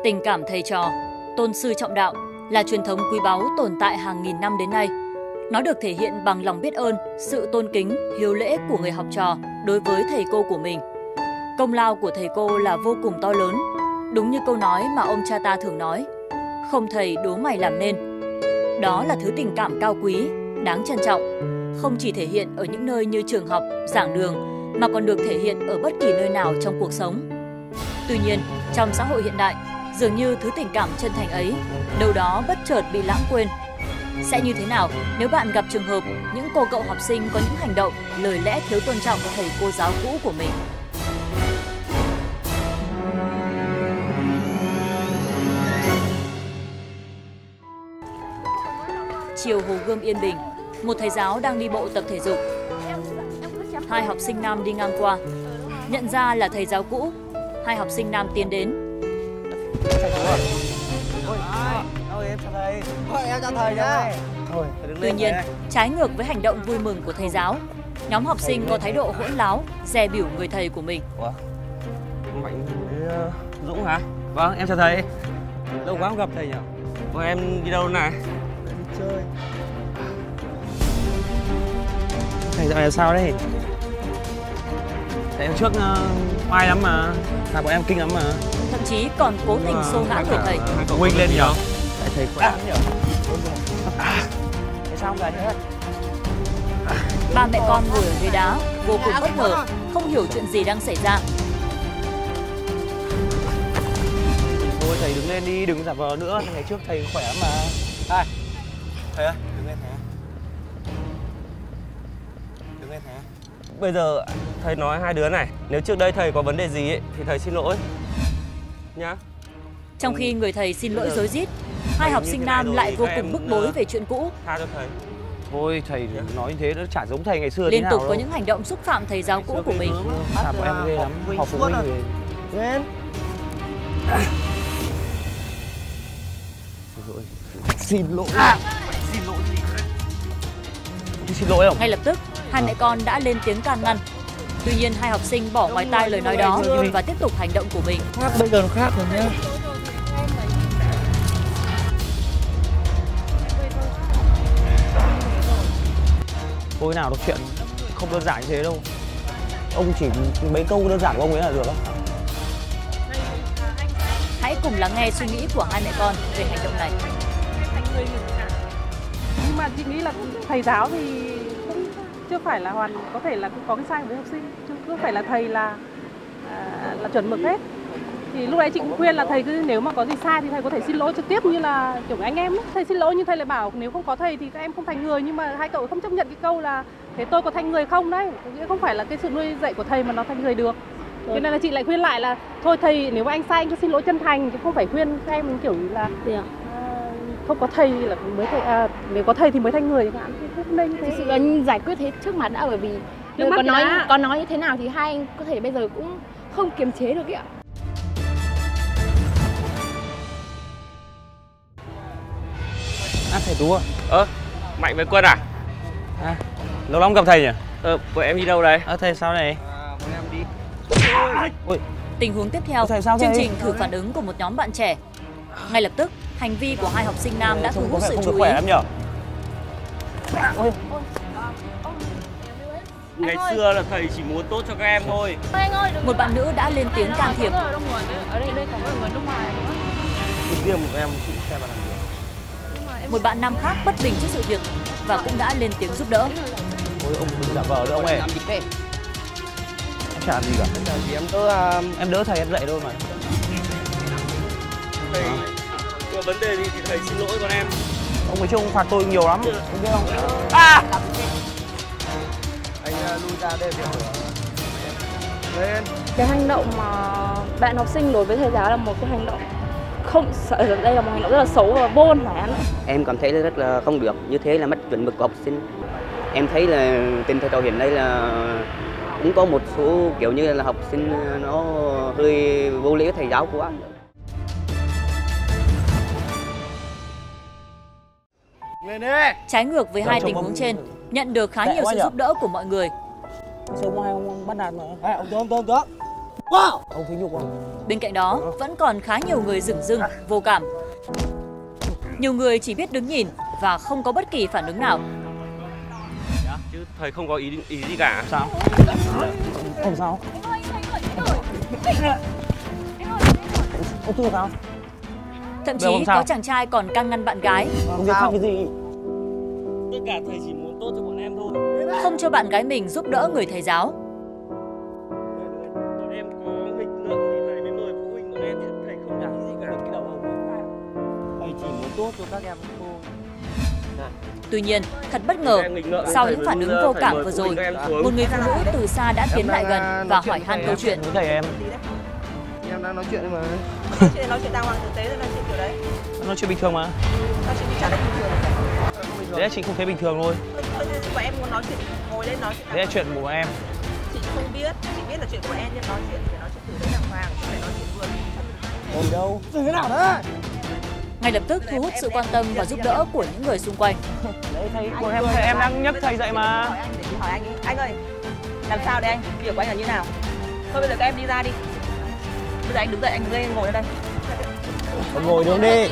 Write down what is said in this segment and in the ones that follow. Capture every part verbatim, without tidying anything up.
Tình cảm thầy trò, tôn sư trọng đạo là truyền thống quý báu tồn tại hàng nghìn năm đến nay. Nó được thể hiện bằng lòng biết ơn, sự tôn kính, hiếu lễ của người học trò đối với thầy cô của mình. Công lao của thầy cô là vô cùng to lớn, đúng như câu nói mà ông cha ta thường nói: không thầy đố mày làm nên. Đó là thứ tình cảm cao quý, đáng trân trọng, không chỉ thể hiện ở những nơi như trường học, giảng đường, mà còn được thể hiện ở bất kỳ nơi nào trong cuộc sống. Tuy nhiên, trong xã hội hiện đại, dường như thứ tình cảm chân thành ấy đâu đó bất chợt bị lãng quên. Sẽ như thế nào nếu bạn gặp trường hợp những cô cậu học sinh có những hành động, lời lẽ thiếu tôn trọng thầy cô giáo cũ của mình? Chiều Hồ Gươm yên bình, một thầy giáo đang đi bộ tập thể dục. Hai học sinh nam đi ngang qua, nhận ra là thầy giáo cũ. Hai học sinh nam tiến đến. Ôi, em chào thầy. Ôi, em chào thầy nhá. Tuy nhiên, trái ngược với hành động vui mừng của thầy giáo, nhóm học sinh có thái độ hỗn láo, dè bỉu người thầy của mình. Ủa? Mạnh với uh, Dũng hả? Vâng, em chào thầy. Lâu quá không gặp thầy nhỉ? Ủa, em đi đâu này? Đi chơi. Thầy dạo này sao đấy? Thầy hôm trước uh, oai lắm mà, là bọn em kinh lắm mà. Thậm chí còn cố tình xô ngã người thầy. Huynh lên nhỉ? Tại thầy khỏe lắm nhỉ? Thế sao không về hết? Ba mẹ con ngồi ở ghế đá, vô cùng bất ngờ, không hiểu chuyện gì đang xảy ra. Thôi thầy đứng lên đi, đừng giả vờ nữa, ngày trước thầy khỏe lắm mà. À, thầy ơi, đứng lên thầy. Đứng lên thầy. Bây giờ thầy nói hai đứa này, nếu trước đây thầy có vấn đề gì ấy, thì thầy xin lỗi nhá. Trong khi người thầy xin lỗi rối rít, hai học sinh nam lại vô cùng bức bối về chuyện cũ. Tha cho thầy. Thôi thầy nói như thế nó chả giống thầy ngày xưa liên tục có những hành động xúc phạm thầy giáo cũ của mình. À, bọn em ghê lắm, học phụ huynh về. Lên. Xin lỗi. À, xin lỗi gì đấy? Xin lỗi không? Ngay lập tức, hai mẹ con đã lên tiếng can ngăn. Tuy nhiên hai học sinh bỏ ngoài tai lời nói đó và tiếp tục hành động của mình. Khác bây giờ nó khác rồi nhé. Thôi nào, nói chuyện không đơn giản như thế đâu. Ông chỉ mấy câu đơn giản của ông ấy là được đó. Hãy cùng lắng nghe suy nghĩ của hai mẹ con về hành động này. Nhưng mà chị nghĩ là thầy giáo thì cũng chưa phải là hoàn, có thể là cũng có cái sai với học sinh, chứ không phải là thầy là à, là chuẩn mực hết. Thì lúc đấy chị cũng khuyên là thầy cứ nếu mà có gì sai thì thầy có thể xin lỗi trực tiếp như là kiểu anh em ấy. Thầy xin lỗi nhưng thầy lại bảo nếu không có thầy thì các em không thành người, nhưng mà hai cậu không chấp nhận cái câu là thế tôi có thành người không đấy. Nghĩa không phải là cái sự nuôi dạy của thầy mà nó thành người được. Cho nên là chị lại khuyên lại là thôi thầy nếu mà anh sai anh cứ xin lỗi chân thành, chứ không phải khuyên các em kiểu là à, không có thầy là mới thầy, à, nếu có thầy thì mới thành người chẳng hạn. Không nên thực sự là giải quyết thế trước mặt đã, bởi vì có nói đã. có nói như thế nào thì hai anh có thể bây giờ cũng không kiềm chế được ấy ạ. À, thầy Tú à? Ơ, Mạnh với Quân à? À, lâu lắm gặp thầy nhỉ? Ờ, bọn em đi đâu đây? Ờ, thầy sao này? À, bọn em đi. Ôi. Tình huống tiếp theo, chương trình thử phản ứng của một nhóm bạn trẻ. Ngay lập tức, hành vi của hai học sinh nam đã thu hút sự chú ý. Ôi. Ngày xưa là thầy chỉ muốn tốt cho các em thôi. Một bạn nữ đã lên tiếng can thiệp. Ở đây đây có người nước ngoài nữa. Riêng một em chị xem mà làm gì? Một bạn nam khác bất bình trước sự việc và cũng đã lên tiếng giúp đỡ. Ôi ông đừng giả vờ nữa ông ơi. Em chả làm gì cả. Em đỡ em đỡ thầy em dạy thôi mà. Thầy có vấn đề gì thì thầy xin lỗi con em. Ông ấy chứ ông phạt tôi nhiều lắm, không biết không? À! Anh lui ra đây để lên. Cái hành động mà bạn học sinh đối với thầy giáo là một cái hành động không sợ, đây là một hành động rất là xấu và vô phải ăn. Em cảm thấy rất là không được, như thế là mất chuẩn mực của học sinh. Em thấy là tình thầy trò hiện nay là cũng có một số kiểu như là học sinh nó hơi vô lễ với thầy giáo quá. Trái ngược với hai tình huống trên, nhận được khá nhiều sự giúp đỡ của mọi người. Sao mai ông bắt nạt mà? À, ông Tôm, Tôm, Tôm. Ông thấy nhục không? Bên cạnh đó, vẫn còn khá nhiều người dửng dưng, vô cảm. Nhiều người chỉ biết đứng nhìn và không có bất kỳ phản ứng nào. Chứ thầy không có ý ý gì cả. Sao? Không sao? Ông chưa sao? Thậm chí có chàng trai còn can ngăn bạn gái. Không biết cái gì. Tất cả thầy chỉ muốn tốt cho bọn em thôi. Không cho bạn gái mình giúp đỡ người thầy giáo. Bọn em có nghịch ngợm thì thầy mới mời phụ huynh bọn em chứ thầy không làm gì cả. Cái đầu ông thầy chỉ muốn tốt cho các em thôi. Tuy nhiên, thật bất ngờ, sau những phản ứng vô cảm vừa rồi, một người phụ nữ từ xa đã tiến lại gần và hỏi han câu chuyện. Thầy em. Em đang nói chuyện mà. Nói chuyện nói chuyện đàng hoàng tử tế rồi, nói chuyện kiểu đấy. Nói chuyện bình thường mà. Nói chuyện chả thấy bình thường. Đấy chị không thấy bình thường thôi. Bọn em muốn nói chuyện, ngồi lên nói chuyện. Đấy là chuyện của em. Chị không biết, chị biết là chuyện của em nhưng nói chuyện phải nói chuyện tử tế đàng hoàng, không phải nói chuyện vừa. Ngồi đâu? Dừng thế nào đấy? Ngay lập tức thu hút sự quan tâm và giúp đỡ của những người xung quanh. Đấy thầy của em, thầy em đang nhấc thầy dậy mà. Hỏi anh, để chị hỏi anh, anh ơi, làm sao đây anh? Việc của anh là như nào? Thôi bây giờ các em đi ra đi. Bây giờ anh đứng dậy, anh lên ngồi lên đây. Ông ngồi đứng đi.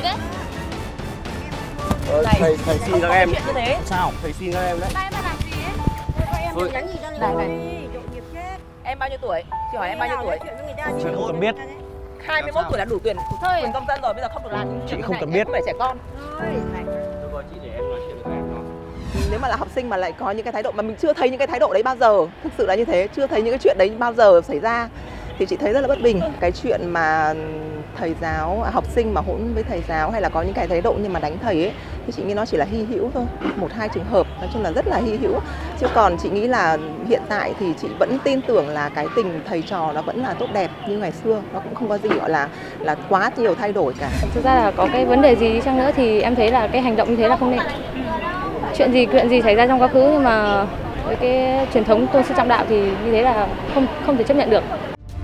Ờ, thầy thầy xin các em. Chuyện như thế. Sao? Thầy xin các em đấy. Ba em làm gì ấy? Em đừng nhắn gì ra Này này. nhộn nhịp chết. Em bao nhiêu tuổi? Chị hỏi em bao nhiêu tuổi? Chị không cần biết. hai mươi mốt tuổi là đủ tuyển quyền công dân rồi, bây giờ không được làm những Chị chuyện không này. cần biết. Em không phải trẻ con. Tôi gọi chị để em nói chuyện với các em thôi. Nếu mà là học sinh mà lại có những cái thái độ mà mình chưa thấy những cái thái độ đấy bao giờ, thực sự là như thế, chưa thấy những cái chuyện đấy bao giờ xảy ra thì chị thấy rất là bất bình. Cái chuyện mà thầy giáo, học sinh mà hỗn với thầy giáo hay là có những cái thái độ như mà đánh thầy ấy thì chị nghĩ nó chỉ là hy hữu thôi, một hai trường hợp, nói chung là rất là hy hữu. Chứ còn chị nghĩ là hiện tại thì chị vẫn tin tưởng là cái tình thầy trò nó vẫn là tốt đẹp như ngày xưa, nó cũng không có gì gọi là là quá nhiều thay đổi cả. Thực ra là có cái vấn đề gì đi chăng nữa thì em thấy là cái hành động như thế là không nên. Chuyện gì chuyện gì xảy ra trong quá khứ nhưng mà với cái truyền thống tôn sư trọng đạo thì như thế là không không thể chấp nhận được.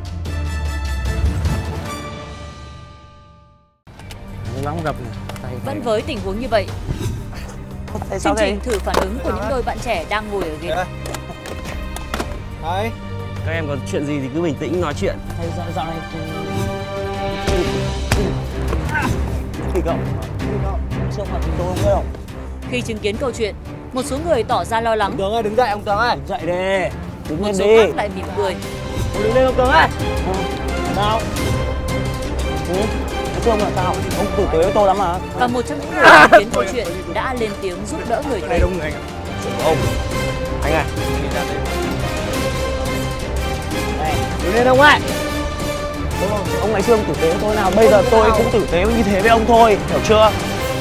Lắm gặp Vẫn với tình huống như vậy, chương trình thử phản ứng của những đôi bạn trẻ đang ngồi ở ghế. Đấy. Các em có chuyện gì thì cứ bình tĩnh nói chuyện. Thầy dạo dạo này thì cậu trước mặt tôi không đâu. Khi chứng kiến câu chuyện, một số người tỏ ra lo lắng. Ông Tướng ơi, đứng dậy ông Tướng ơi. Dậy đi. Đứng Một lên số đi. khác lại mỉm cười. Ông đứng lên ông Tướng ơi. Sao? Ừ. Không là sao? Ông tử tế với tôi lắm mà. Và một trong những người chứng kiến câu chuyện đã lên tiếng giúp đỡ người thầy. Đông người anh ạ. Ông. Anh à. Này, đứng lên ông ơi. Ông ngày xưa ông tử tế với tôi nào, bây giờ tôi cũng tử tế như thế với ông thôi, hiểu chưa?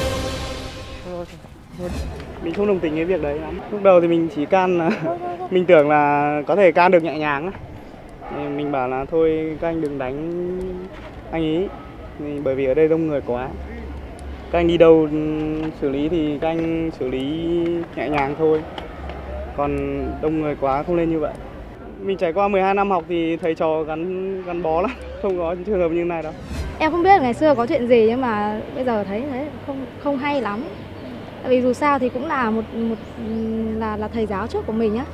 Mình không đồng tình với việc đấy lắm. Lúc đầu thì mình chỉ can là mình tưởng là có thể can được nhẹ nhàng. Mình bảo là thôi các anh đừng đánh anh ý, bởi vì ở đây đông người quá. Các anh đi đâu xử lý thì các anh xử lý nhẹ nhàng thôi. Còn đông người quá không nên như vậy. Mình trải qua mười hai năm học thì thầy trò gắn gắn bó lắm, không có trường hợp như này đâu. Em không biết ngày xưa có chuyện gì nhưng mà bây giờ thấy thế không không hay lắm. Tại vì dù sao thì cũng là một một là là thầy giáo trước của mình á.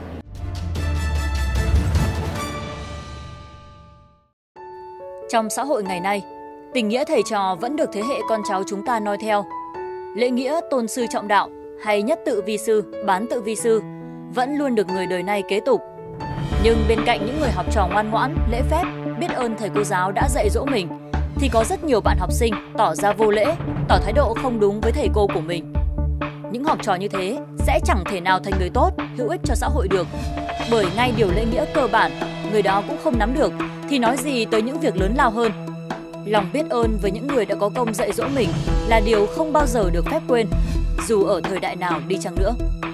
Trong xã hội ngày nay, tình nghĩa thầy trò vẫn được thế hệ con cháu chúng ta noi theo. Lễ nghĩa tôn sư trọng đạo hay nhất tự vi sư, bán tự vi sư vẫn luôn được người đời nay kế tục. Nhưng bên cạnh những người học trò ngoan ngoãn, lễ phép, biết ơn thầy cô giáo đã dạy dỗ mình, thì có rất nhiều bạn học sinh tỏ ra vô lễ, tỏ thái độ không đúng với thầy cô của mình. Những học trò như thế sẽ chẳng thể nào thành người tốt, hữu ích cho xã hội được. Bởi ngay điều lễ nghĩa cơ bản, người đó cũng không nắm được, thì nói gì tới những việc lớn lao hơn. Lòng biết ơn với những người đã có công dạy dỗ mình là điều không bao giờ được phép quên, dù ở thời đại nào đi chăng nữa.